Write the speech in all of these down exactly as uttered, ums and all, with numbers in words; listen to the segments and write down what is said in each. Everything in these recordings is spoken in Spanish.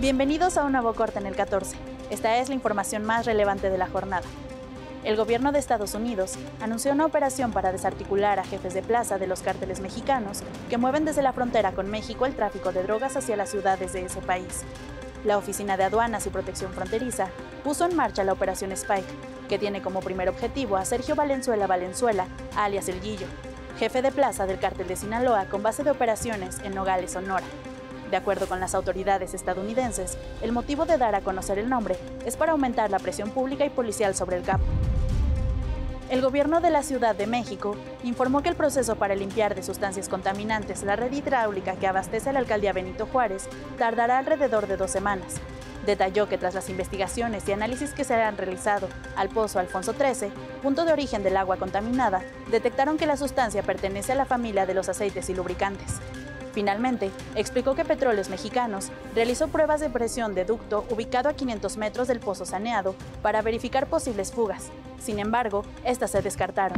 Bienvenidos a un nuevo corte en el catorce. Esta es la información más relevante de la jornada. El gobierno de Estados Unidos anunció una operación para desarticular a jefes de plaza de los cárteles mexicanos que mueven desde la frontera con México el tráfico de drogas hacia las ciudades de ese país. La Oficina de Aduanas y Protección Fronteriza puso en marcha la Operación Spike, que tiene como primer objetivo a Sergio Valenzuela Valenzuela, alias El Guillo, jefe de plaza del cártel de Sinaloa con base de operaciones en Nogales, Sonora. De acuerdo con las autoridades estadounidenses, el motivo de dar a conocer el nombre es para aumentar la presión pública y policial sobre el capo. El gobierno de la Ciudad de México informó que el proceso para limpiar de sustancias contaminantes la red hidráulica que abastece a la alcaldía Benito Juárez tardará alrededor de dos semanas. Detalló que tras las investigaciones y análisis que se han realizado al pozo Alfonso trece, punto de origen del agua contaminada, detectaron que la sustancia pertenece a la familia de los aceites y lubricantes. Finalmente, explicó que Petróleos Mexicanos realizó pruebas de presión de ducto ubicado a quinientos metros del pozo saneado para verificar posibles fugas. Sin embargo, estas se descartaron.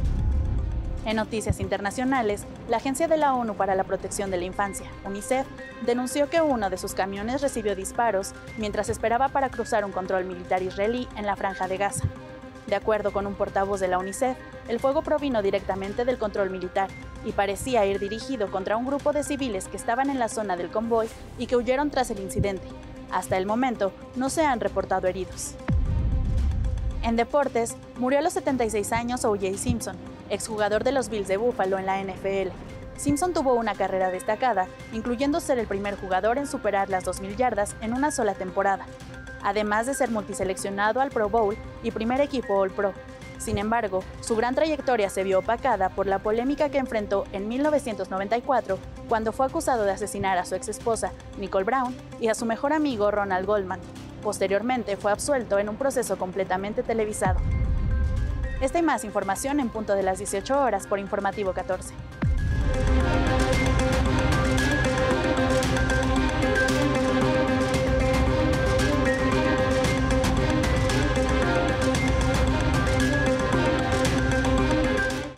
En noticias internacionales, la Agencia de la ONU para la Protección de la Infancia, UNICEF, denunció que uno de sus camiones recibió disparos mientras esperaba para cruzar un control militar israelí en la Franja de Gaza. De acuerdo con un portavoz de la UNICEF, el fuego provino directamente del control militar y parecía ir dirigido contra un grupo de civiles que estaban en la zona del convoy y que huyeron tras el incidente. Hasta el momento, no se han reportado heridos. En deportes, murió a los setenta y seis años O J Simpson, exjugador de los Bills de Buffalo en la N F L. Simpson tuvo una carrera destacada, incluyendo ser el primer jugador en superar las dos mil yardas en una sola temporada, además de ser multiseleccionado al Pro Bowl y primer equipo All-Pro. Sin embargo, su gran trayectoria se vio opacada por la polémica que enfrentó en mil novecientos noventa y cuatro, cuando fue acusado de asesinar a su exesposa, Nicole Brown, y a su mejor amigo Ronald Goldman. Posteriormente fue absuelto en un proceso completamente televisado. Esta y más información en punto de las dieciocho horas por Informativo catorce.